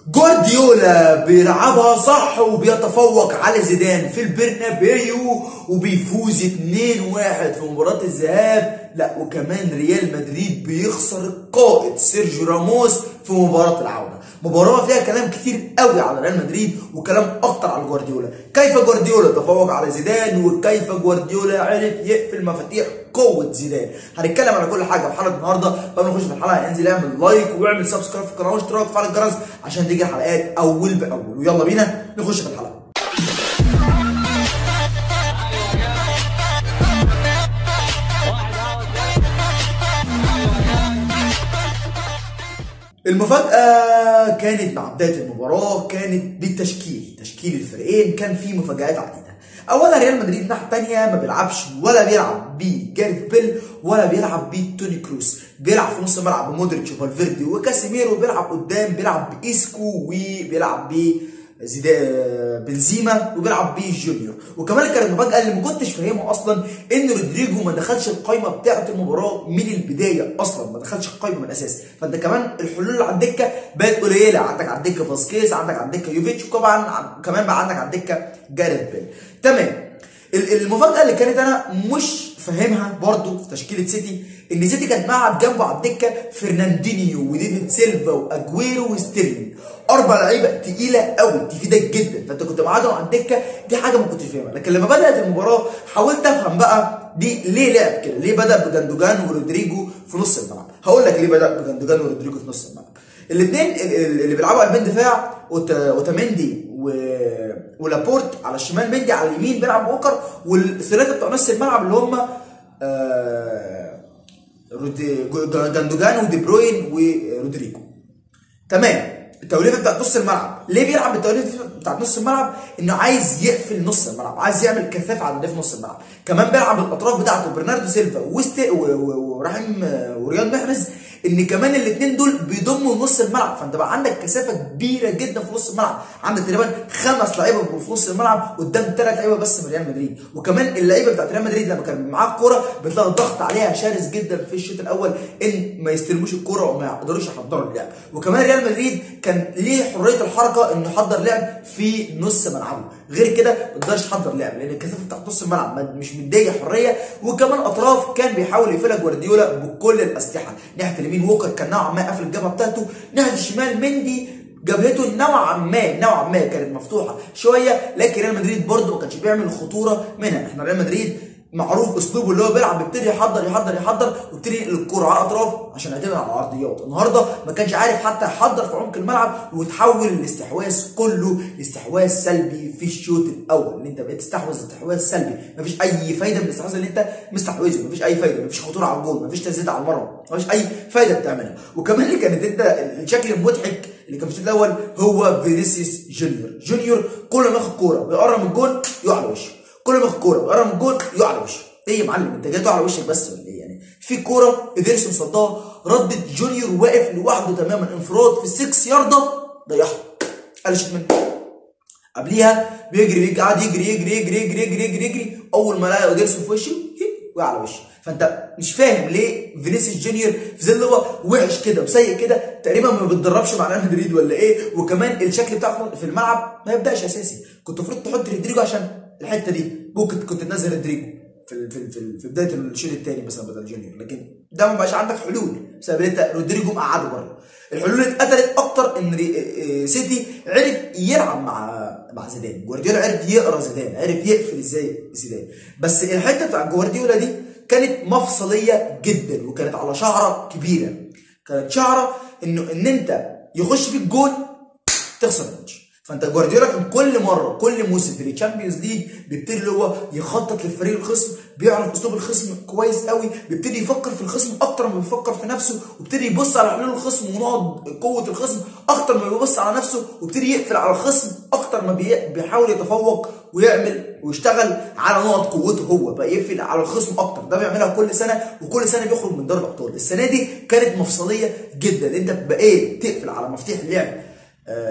جوارديولا بيلعبها صح وبيتفوق على زيدان في البرنابيو وبيفوز 2-1 في مباراة الذهاب. لا وكمان ريال مدريد بيخسر القائد سيرجيو راموس في مباراة العودة. مباراة فيها كلام كتير قوي على ريال مدريد وكلام اكتر على جوارديولا. كيف جوارديولا تفوق على زيدان وكيف جوارديولا عرف يقفل مفاتيح قوة زيدان. هنتكلم على كل حاجة في حلقة النهارده. قبل ما نخش في الحلقة انزل اعمل لايك واعمل سبسكرايب في القناة واشتراك وفعل الجرس عشان تيجي الحلقات اول باول. ويلا بينا نخش في الحلقة. المفاجأة كانت مع بداية المباراة كانت تشكيل الفريقين. كان فيه مفاجآت عديدة. أولا ريال مدريد الناحية الثانية ما بيلعبش ولا بيلعب بجاريث بيل ولا بيلعب بتوني كروس، بيلعب في نص الملعب بمودريتش وفالفيردي وكاسيميرو، بيلعب قدام بيلعب بإيسكو وبيلعب بنزيما وبيلعب بيه جونيور. وكمان كانت المفاجاه اللي ما كنتش فاهمها اصلا ان رودريجو ما دخلش القايمه بتاعه المباراه من البدايه، اصلا ما دخلش القايمه من الاساس. فانت كمان الحلول اللي على الدكه بقت قليله. عندك على الدكه فاسكيز، عندك على الدكه يوفيتش، وطبعا كمان بقى عندك على الدكه جاريث بيل. تمام. المفاجاه اللي كانت انا مش فاهمها برضو في تشكيله سيتي ان سيتي كانت معاه جنبه على الدكه فرناندينيو وديفيد سيلفا واجويرو وستيرلينج، 4 لعيبه تقيله قوي تفيدك جدا. فانت كنت معاهم على الدكه، دي حاجه ما كنتش فاهمها. لكن لما بدات المباراه حاولت افهم بقى دي ليه لعب كده، ليه بدا بجندوجان ورودريجو في نص الملعب. هقول لك ليه بدا بجندوجان ورودريجو في نص الملعب. الاثنين اللي بيلعبوا قلبين دفاع اوتاميندي ولابورت على الشمال، مندي على اليمين بيلعب ووكر، والثلاثه بتوع نص الملعب اللي هم جندوجان ودي بروين ورودريجو. تمام. التوليفه بتاعت نص الملعب، ليه بيلعب بالتوليفه بتاعت نص الملعب؟ انه عايز يقفل نص الملعب، عايز يعمل كثافه على في نص الملعب. كمان بيلعب بالاطراف بتاعته برناردو سيلفا ورحيم ورياض محرز، ان كمان الاثنين دول بيضموا نص الملعب. فانت بقى عندك كثافه كبيره جدا في نص الملعب. عندك تقريبا 5 لعيبه في نص الملعب قدام 3 لعيبه بس من ريال مدريد. وكمان اللعيبه بتاعت ريال مدريد لما كان معاه الكوره بتلاقي الضغط عليها شرس جدا في الشوط الاول، ان ما يستلموش الكوره وما يقدروش يحضروا اللعب. وكمان ريال مدريد كان ليه حريه الحركه انه يحضر لعب في نص ملعبه، غير كده ما تقدرش تحضر لعب لان الكثافه بتاعت نص الملعب مش مديه حريه. وكمان اطراف كان بيحاول يقفلها جوارديولا بكل الاسلحه. ناحيه اليمين ووكر كان نوعا ما قافل الجبهه بتاعته، ناحيه الشمال مندي جبهته نوعا ما كانت مفتوحه شويه، لكن ريال مدريد برده ما كانش بيعمل خطوره منها. احنا ريال مدريد معروف اسلوبه اللي هو بيلعب بيبتدي يحضر ويبتدي ينقل الكوره على الاطراف عشان يعتمد على العرضيات. النهارده ما كانش عارف حتى يحضر في عمق الملعب، وتحول الاستحواذ كله لاستحواذ سلبي في الشوط الاول. ان انت بقيت تستحوذ استحواذ سلبي، مفيش اي فايده من الاستحواذ اللي انت مستحوذه، مفيش اي فايده، مفيش خطوره على الجول، مفيش تسديد على المرمى، مفيش اي فايده بتعملها. وكمان اللي كانت انت الشكل المضحك اللي كان في الشوط الاول هو فينيسيوس جونيور كل ما ياخد كوره ويقرب من الجول يقع على وشه، كل ما ياخد كوره ويقرب من الجول يقع على وشه. ايه يا معلم انت جاي تقع على وشك بس ولا ايه؟ يعني في كوره ادرسون صدها، ردت جونيور واقف لوحده تماما انفراد في 6 ياردة ضيعها، قلشت منه. قبليها بيجري قاعد يجري اول ما لقى ادرسون في وشه وقع على وشه. فانت مش فاهم ليه فينيسيوس جونيور في ظل هو وحش كده وسيء كده تقريبا ما بيتدربش مع ريال مدريد ولا ايه. وكمان الشكل بتاعه في الملعب ما يبداش اساسي. كنت المفروض تحط رودريجو عشان الحته دي، ممكن كنت تنزل رودريجو في بدايه الشوط الثاني مثلا بدل جونيور، لكن ده ما بقاش عندك حلول بسبب انت رودريجو مقعده بره. الحلول اللي اتقتلت اكتر ان سيتي عرف يلعب مع زيدان. جوارديولا عرف يقرا زيدان، عرف يقفل ازاي زيدان. بس الحته بتاع جوارديولا دي كانت مفصليه جدا وكانت على شعره كبيره. كانت شعره ان انت يخش فيك جول تخسر الماتش. فانت جوارديولا كان كل مره كل موسم في الشامبيونز ليج بيبتدي اللي هو يخطط للفريق الخصم، بيعرف اسلوب الخصم كويس قوي، بيبتدي يفكر في الخصم اكتر ما بيفكر في نفسه، وبيبتدي يبص على حلول الخصم ونقط قوه الخصم اكتر ما بيبص على نفسه، وبيبتدي يقفل على الخصم اكتر ما بيحاول يتفوق ويعمل ويشتغل على نقط قوته هو، بقى يقفل على الخصم اكتر. ده بيعملها كل سنه وكل سنه بيخرج من دوري الابطال. السنه دي كانت مفصليه جدا، انت بقيت تقفل على مفتاح اللعب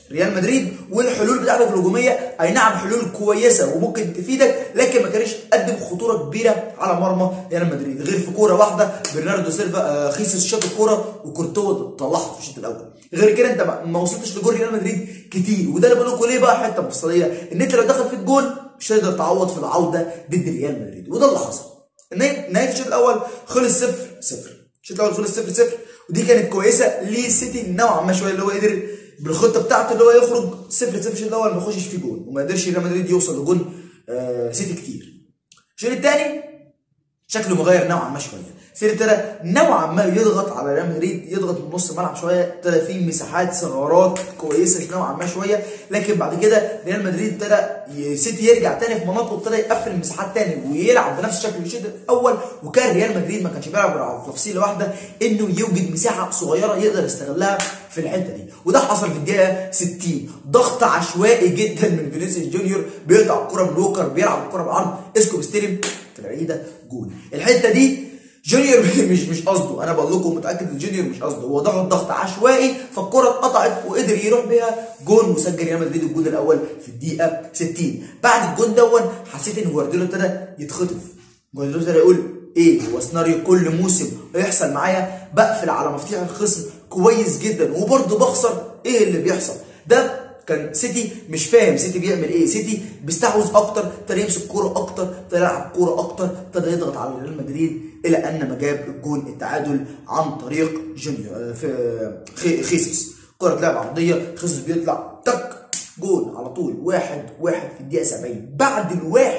ريال مدريد، والحلول بتاعتك الهجوميه اي نعم حلول كويسه وممكن تفيدك، لكن ما كانش تقدم خطوره كبيره على مرمى ريال مدريد، غير في كوره واحده برناردو سيلفا خيسوس شاط الكوره وكورتوا طلعها في الشوط الاول. غير كده انت ما وصلتش لجول ريال مدريد كتير، وده اللي بقول لكم ليه بقى حته مفصليه، ان انت لو دخل في الجول مش هتقدر تعوض في العوده ضد ريال مدريد، وده اللي حصل. نهايه الشوط الاول خلص 0-0. الشوط الاول خلص 0-0، ودي كانت كويسه لسيتي نوعا ما شويه، اللي هو قدر بالخطه بتاعته اللي هو يخرج 0-0 الشوط الاول ما يخشش فيه جول، وما قدرش ريال مدريد يوصل لجون سيتي كتير. الشوط الثاني شكله مغير نوعا ما شويه، سيتي ابتدى نوعا ما يضغط على ريال مدريد، يضغط من نص الملعب شويه، ابتدى فيه مساحات ثغرات كويسه نوعا ما شويه، لكن بعد كده ريال مدريد ابتدى سيتي يرجع تاني في مناطقه، وابتدى يقفل المساحات تاني ويلعب بنفس الشكل الشوط الاول. وكان ريال مدريد ما كانش بيلعب على تفصيله واحده، انه يوجد مساحه صغيره يقدر يستغلها في الحته دي، وده حصل في الدقيقه 60. ضغط عشوائي جدا من فينيسيوس جونيور، بيقطع الكره من ووكر، بيلعب الكره بالعرض، اسكو بيستلم في البعيده، جول. الحته دي جونيور مش قصده، انا بقول لكم متاكد ان جونيور مش قصده، هو ضغط عشوائي فالكره اتقطعت وقدر يروح بيها جون، وسجل ريال مدريد الجون الاول في الدقيقه 60. بعد الجون دون حسيت ان جوارديولا ابتدى يتخطف، جوارديولا ابتدى يقول ايه هو سيناريو كل موسم يحصل معايا، بقفل على مفاتيح الخصم كويس جدا وبرضه بخسر، ايه اللي بيحصل ده؟ كان سيتي مش فاهم سيتي بيعمل ايه، سيتي بيستحوذ اكتر، ابتدى يمسك كوره اكتر، ابتدى يلعب كوره اكتر، ابتدى يضغط على ريال مدريد، الى ان ما جاب الجون التعادل عن طريق جونيور في خيسوس. كوره اتلعب عرضيه، خيسوس بيطلع تك جول على طول، 1-1 في الدقيقه 70. بعد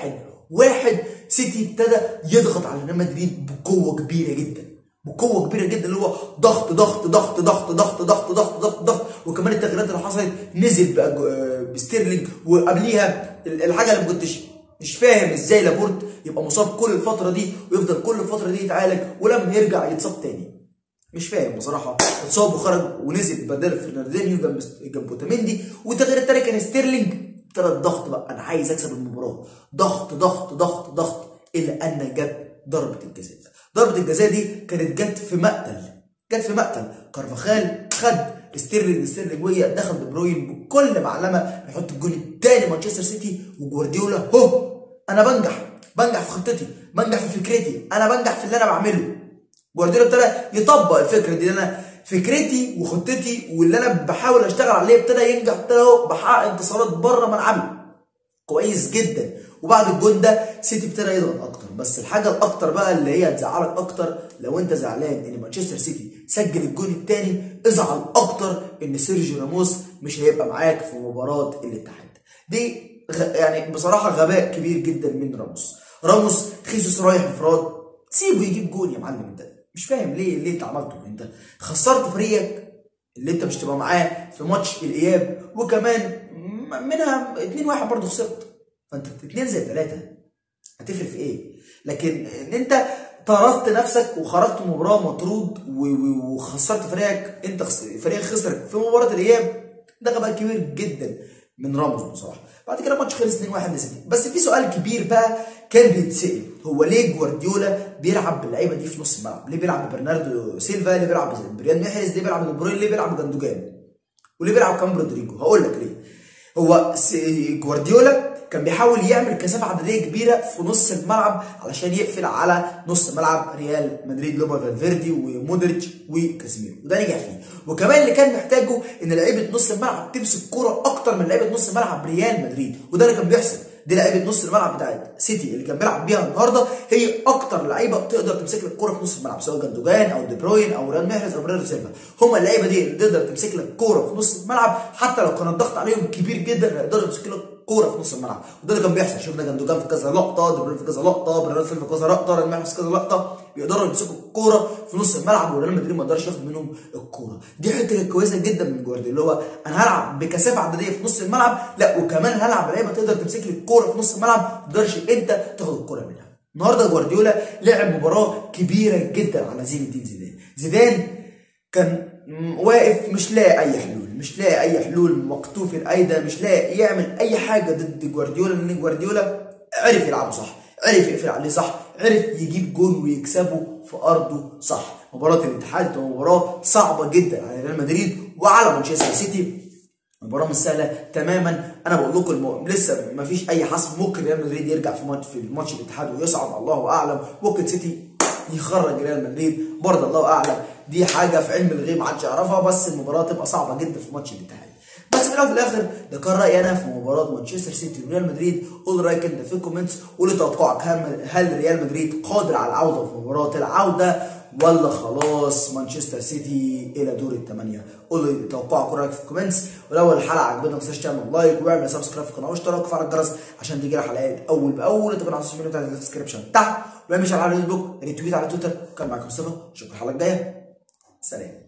ال1-1 سيتي ابتدى يضغط على ريال مدريد بقوه كبيره جدا، اللي هو ضغط ضغط ضغط ضغط ضغط ضغط ضغط ضغط ضغط. وكمان التغييرات اللي حصلت، نزل بستيرلينج، وقبليها الحاجه اللي ما كنتش مش فاهم ازاي لابورت يبقى مصاب كل الفتره دي ويفضل كل الفتره دي يتعالج ولما يرجع يتصاب تاني، مش فاهم بصراحه. اتصاب وخرج ونزل بدل فرناندينيو جنب اوتاميندي، والتغيير التاني كان ستيرلينج. ابتدى الضغط بقى، انا عايز اكسب المباراه، ضغط ضغط ضغط ضغط، الى ان جت ضربه الجزاء. ضربه الجزاء دي كانت جت في مقتل كارفاخال، خد ستيرلينج وهي دخل دي بروين بكل معلمه يحط الجون الثاني مانشستر سيتي. وجوارديولا انا بنجح في خطتي، بنجح في فكرتي، انا بنجح في اللي انا بعمله. جوارديولا ابتدى يطبق الفكره دي، انا فكرتي وخطتي واللي انا بحاول اشتغل عليه ابتدى ينجح، ابتدى بحقق انتصارات بره ملعبي كويس جدا. وبعد الجون ده سيتي ابتدى يضغط اكتر. بس الحاجه الاكتر بقى اللي هي هتزعلك اكتر، لو انت زعلان ان مانشستر سيتي سجل الجون الثاني، ازعل اكتر ان سيرجيو راموس مش هيبقى معاك في مباراه الاتحاد دي. يعني بصراحه غباء كبير جدا من راموس. خيسوس رايح انفراد، سيبه يجيب جون يا معلم. انت مش فاهم ليه انت عملته، انت خسرت فريقك اللي انت مش تبقى معاه في ماتش الاياب، وكمان منها 2-1 برضه خسرت، فانت 2-3 هتفرق في ايه؟ لكن ان انت طردت نفسك وخرجت مباراه مطرود وخسرت فريقك، انت فريقك خسرك في مباراه الاياب، ده غباء كبير جدا من راموس بصراحه. بعد كده الماتش خلص 2-1 لسيتي. بس في سؤال كبير بقى كان بيتسال، هو ليه جوارديولا بيلعب باللعيبه دي في نص الملعب؟ ليه بيلعب ببرناردو سيلفا؟ ليه بيلعب بريان محرز؟ ليه بيلعب دي بروين؟ ليه بيلعب جندوجان؟ وليه بيلعب كام رودريجو؟ هقول لك ليه. هو جوارديولا كان بيحاول يعمل كثافه عدديه كبيره في نص الملعب علشان يقفل على نص ملعب ريال مدريد، لوبا فالفيردي ومودريتش وكازيميرو، وده نجح فيه. وكمان اللي كان محتاجه ان لعيبه نص الملعب تمسك كوره اكتر من لعيبه نص ملعب ريال مدريد، وده اللي كان بيحصل. دي لعيبه نص الملعب بتاعت سيتي اللي كان بيلعب بيها النهارده، هي اكتر لعيبه تقدر تمسك لك الكوره في نص الملعب، سواء جندوجان او دي بروين او ريال محرز او برناردو سيلفا. هم اللعيبه دي اللي تقدر تمسك لك الكوره في نص الملعب، حتى لو كان الضغط عليهم كبير جدا هيقدروا يمسكوا لك كوره في نص الملعب، وده اللي كان بيحصل. شفنا جندوجان في كذا لقطه، دي بروين في كذا لقطه، برناردو سيلفا في كذا لقطه، ريال محرز في كذا لقطه، بيقدروا يمسكوا الكوره في نص الملعب وريال مدريد ما يقدرش ياخد منهم الكوره. دي حته كانت كويسه جدا من جوارديولا، اللي هو انا هلعب بكثافه عدديه في نص الملعب، لا وكمان هلعب لعيبه تقدر تمسك لي الكوره في نص الملعب ما تقدرش انت تاخد الكوره منها. النهارده جوارديولا لعب مباراه كبيره جدا على زين الدين زيدان كان واقف مش لاقي اي حلول، مكتوف الايدي، مش لاقي يعمل اي حاجه ضد جوارديولا، لان جوارديولا عرف يلعبه صح، عرف يقفل عليه صح، عرف يجيب جول ويكسبه في ارضه صح. مباراه الاتحاد كانت مباراه صعبه جدا على ريال مدريد وعلى مانشستر سيتي، المباراه مش سهله تماما. انا بقول لكم لسه ما فيش اي حسم. ممكن ريال مدريد يرجع في الماتش الاتحاد ويصعد، الله اعلم. ممكن سيتي يخرج ريال مدريد، برضه الله اعلم. دي حاجه في علم الغيب محدش يعرفها، بس المباراه تبقى صعبه جدا في ماتش الاتحاد. بس في الاول وفي الاخر ده كان رايي انا في مباراه مانشستر سيتي وريال مدريد. قول رايك انت في الكومنتس، قول توقعك. هل ريال مدريد قادر على العوده في مباراه العوده، ولا خلاص مانشستر سيتي الى دور الثمانيه؟ قول لي توقعك ورايك في الكومنتس. ولو الحلقه عجبتك ما تنساش تعمل لايك واعمل سبسكرايب في القناه واشتراك وفعل الجرس عشان تجي لك حلقات اول باول. انت على السوشيال ميديا بتاعت الديسكربشن تحت، واعمل شير على الفيسبوك، ريتويت على تويتر. كان معاكم مصطفى، اشوفكم الحلقه الجايه، سلام.